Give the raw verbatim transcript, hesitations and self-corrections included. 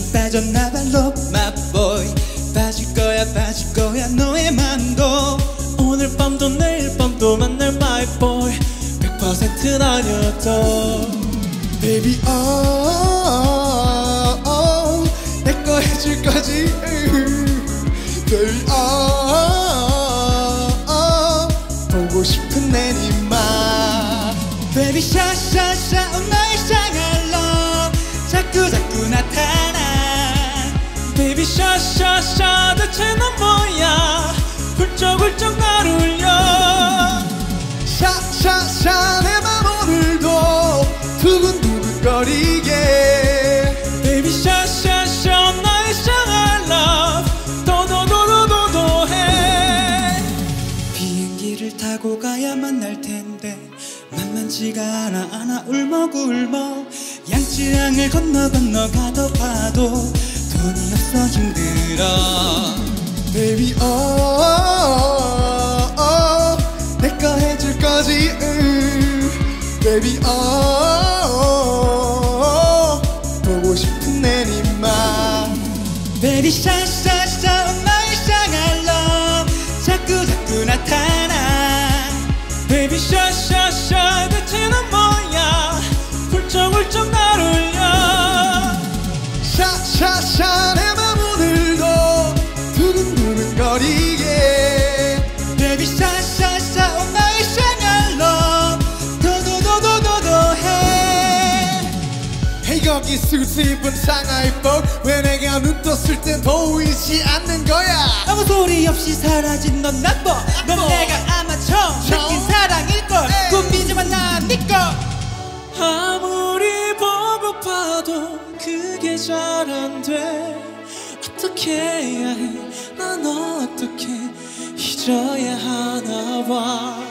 빠졌나봐 Love my boy. 빠질 거야 빠질 거야 너의 맘도. 오늘 밤도 내일 밤도 만날 my boy. 백 퍼센트 아니어도 Baby oh, oh 내 거 해줄 거지. Baby oh, oh 보고 싶은 내 니마. Baby 샤샤샤 oh 나의 샹할 love 자꾸 자꾸 나타나. Baby 샤샤샤 대체 넌 뭐야 훌쩍훌쩍 날 울려. 샤샤샤 내 맘 오늘도 두근두근거리게. Baby 샤샤샤 나의 샹할 love 도도도도도도 해. 비행기를 타고 가야 만날 텐데 만만치가 않아 않아 울먹울먹. 양쯔양을 건너 건너 가도 봐도 돈이 없어 힘들어. Baby oh, oh, oh 내 거 해줄 거지. 음. Baby oh, oh, oh 보고 싶은 내 니마. Baby 샤샤샤 oh 나의 샹할 love 자꾸 자꾸 나타나. Baby 샤샤샤 대체 넌 뭐야 훌쩍훌쩍 날 울려. 샤샤샤 내 맘 오늘도 두근두근거리게. Baby 샤샤샤 oh 나의 샹할 love 도도도도도도 해. Hey 거기 수트 입은 상하이복 왜 내가 눈 떴을 땐 보이지 않는 거야. 아무 소리 없이 사라진 넌 나빠. 넌 내가 아마 처음 느낀 사랑일걸. 꿈이지만 난 네 거. 아무리 보고파도 그게 잘 안 돼. 어떻게 해야 해 난 어떻게 잊어야 하나 봐.